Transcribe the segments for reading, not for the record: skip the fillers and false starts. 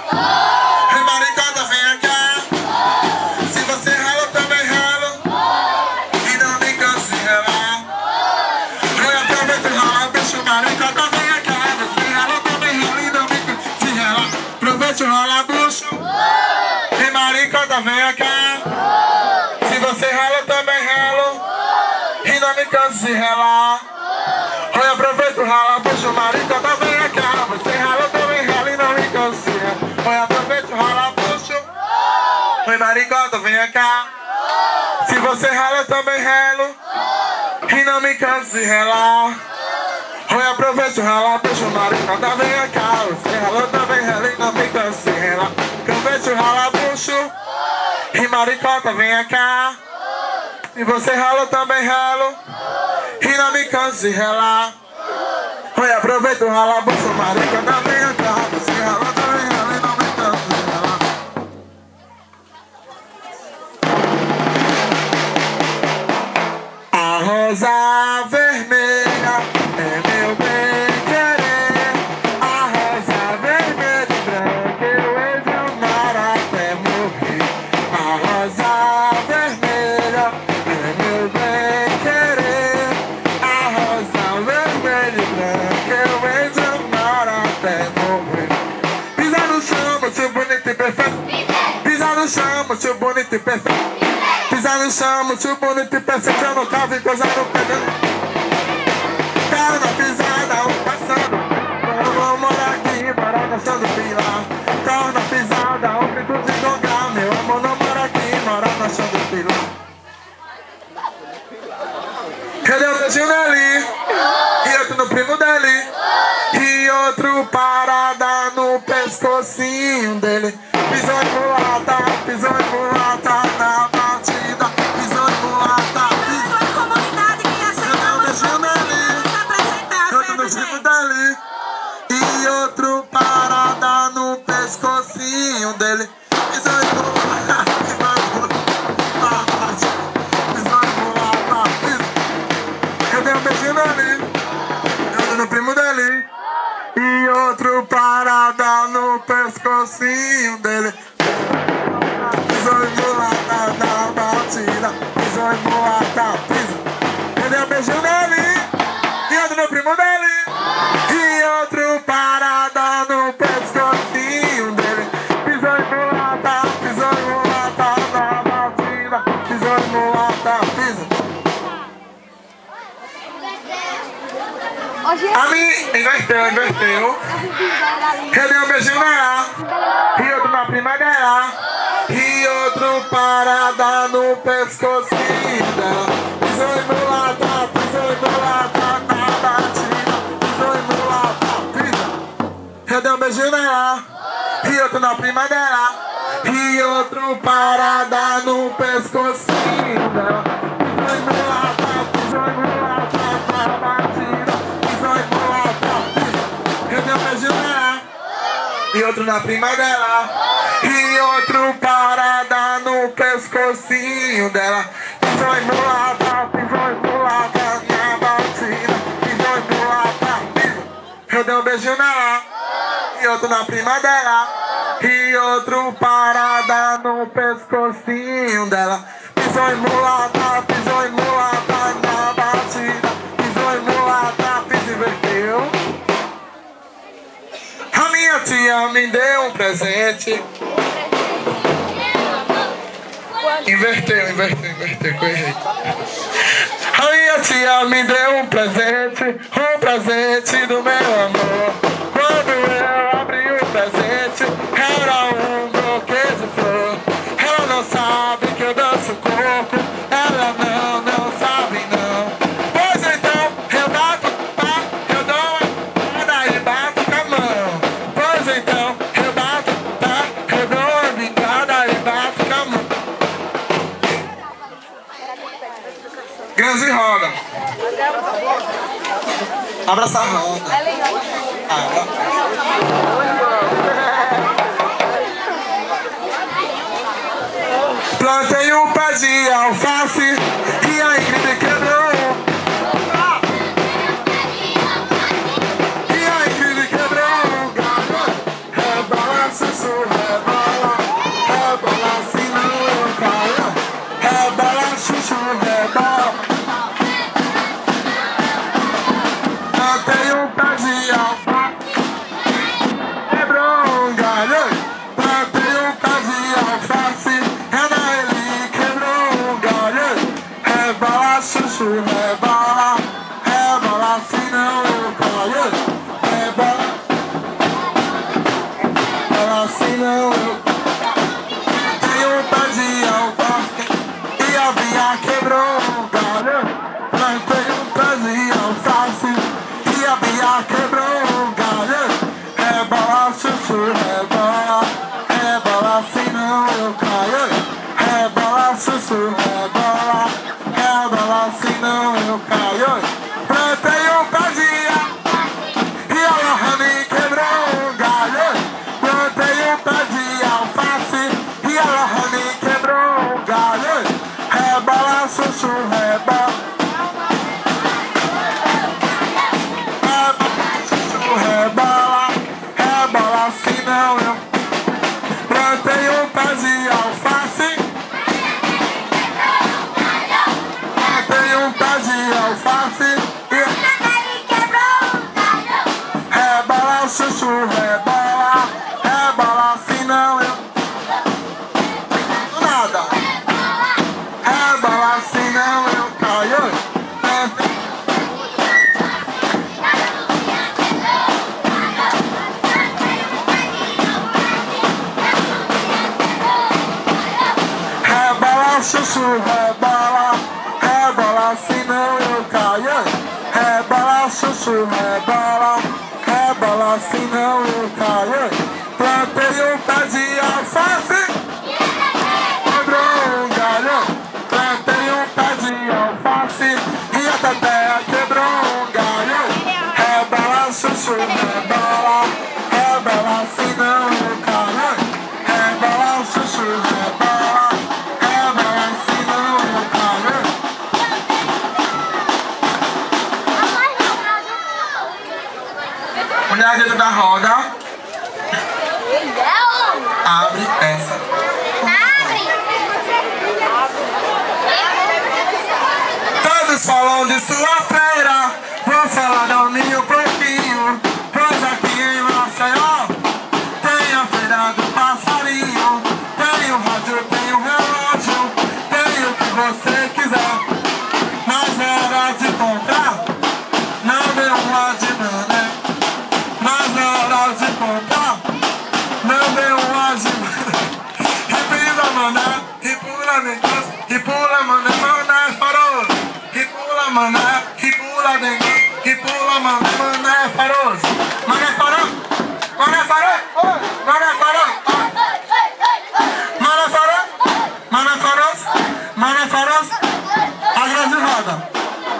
Ei, maricota, vem cá. Se você rala, eu também ralo. E não me canse de relar. Eu aproveito e rala, bicho, maricota, vem cá. Você rala, eu também ralo e não me canse de relar. Aproveite e rala, bucho. Ei, maricota, vem cá. Se você rala, eu também ralo. E não me canse de relar. Eu aproveito, rala, bucho, maricota, vem cá. Você rala, eu também ralo e não me canse de relar. Eu aproveito, rala, bucho. Oi, maricota, vem cá. Se você rala, eu também ralo. E não me canso de relar. Oi, aproveito, rala, bucho, maricota, vem cá. Você rala, eu também ralo e não me canso de relar. Aproveito, rala, bucho. E maricota, vem cá. Se você rala, eu também ralo. E não me canso de relar. Oi, aproveito, rala, bucho, maricota, vem cá. Você rala, eu também ralo e não me canso de relar. A rosa vermelha é meu bem-querer. A rosa vermelha e branca eu hei de amar até morrer. A rosa vermelha é meu bem-querer. A rosa vermelha e branca eu hei de amar até morrer. Pisa no chão, muito bonito e perfeito. Pisa no chão, muito bonito e perfeito. Pisar no chão, muito bonito e perfeito. Eu nunca vi coisa no pegando. Cara na pisada, um passando. Eu vou morar aqui, parar na chão do pilar. Carro na pisada, um grito de gongar. Meu amor não mora aqui, mora na chão do pilar. Cadê o beijinho dele? E outro no primo dele. E outro parada no pescocinho dele. Pisou em mulata, pisou em mulata na batida. Pisou em mulata, pisou em comunidade que aceita o beijinho dele. Outro no primo dele. E outro parada no pescocinho dele. Pisou em mulata, pisou em mulata, pisou em mulata, pisou. Cadê o beijinho dele? Outro no primo dele. E outro parada no pescocinho dele. Pisou em mulata na batida. Pisou em mulata, pisou. Cadê o beijinho dele? E outro no primo dele. E outro parada no pescocinho dele. Pisou em mulata na batida. Pisou em mulata, pisou. A mim, inverteu. Cadê um beijinho nela? E outro na prima dela. E outro parada no pescocinho dela. Pisou em mulata na batida. Pisou em mulata, pisou. Cadê um beijinho nela? E outro na prima dela. E outro parada no pescocinho dela. Pisou em mulata na batida. Cadê o beijinho nela? E outro na prima dela. E outro parada no pescocinho dela. Pisou em mulata na batida. Pisou em mulata, pisou. Eu dei um beijinho nela. E outro na prima dela. E outro parada no pescocinho dela. Pisou em mulata na batida. Pisou em mulata, pisou, inverteu. A minha tia me deu um presente. Inverteu, correi. A minha tia me deu um presente do meu amor. Quando eu abri o presente, era um buquê de flor. Ela não sabe que eu danço coco. Ela não sabe não. Pois então, eu bato pá, eu dou uma bicada e bato com a mão. Pois então, eu bato pá, eu dou uma bicada e bato com a mão. Grande roda. Abraça a roda. Plantei um pé de alface e a Ingrid quebrou. E a Ingrid quebrou o galho. Rebalança o Ela assim não eu. Tenho um pé de alface e a via quebrou um galho. Plantei um pé de alface e a via quebrou um galho. Rebola, chuchu, rebola, rebola, assim não eu caio. Rebola, chuchu, rebola, rebola, assim não eu caio. Plantei um pé de alface e ela me quebrou um galho. Plantei um pé de alface e ela me quebrou um galho. Rebola, chuchu, rebola, rebola, chuchu, rebola, rebola, assim não eu. Plantei um pé de alface, plantei um pé de alface e rebola, chuchu, rebola, rebola, assim não eu. Nada. Rebola, assim não eu caio. Rebola, chuchu, rebola, rebola, assim não eu caio. Rebola, chuchu, rebola, rebola, assim não eu caio. Plantei um pé de alface, quebrou um galho. Plantei um pé de alface e a teteia quebrou um galho. Rebola, chuchu, rebola, rebola, assim não eu caio. Rebola, chuchu, rebola, rebola, assim não eu caio. Mulher dentro da roda, abre essa. Todos falam de sua feira, vou falar da minha um pouquinho. Pois aqui em Maceió tem a feira do passarinho. Tem o rádio, tem o relógio, tem o que você quiser. Mas é hora de comprar, não dê uma de mané. Mas é hora de comprar, não dê uma de mané. Repisa mané, e pula negócio, e pula mané, mané faroso. E pula mané, e pula negócio, e pula mané, mané faroso. Mané faroso, mané faroso, mané faroso, mané faroso, mané faroso, mané faroso. A grande roda.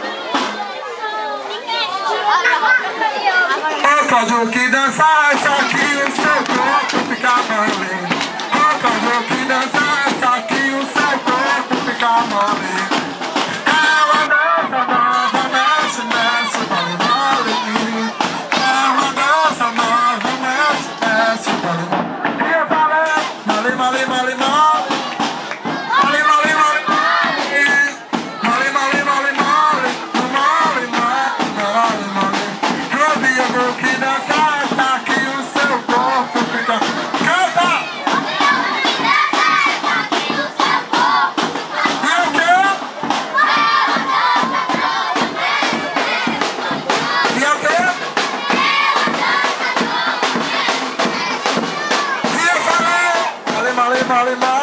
O código que dança, essa aqui o seu corpo fica mole. O código que dança, essa aqui o seu corpo fica mole. É uma dança nova, mexe, mexe, vale, vale. É uma dança nova, mexe, mexe, vale, vale. E eu falei, mole, mole, mole, mole. Mole, mole, mole, mole. Mole, mole, mole, mole. Mole, mole, mole, mole. O que dança, essa aqui o seu corpo fica. Canta! E o quê? E o quê? E eu falei, mole, mole, mole, mole.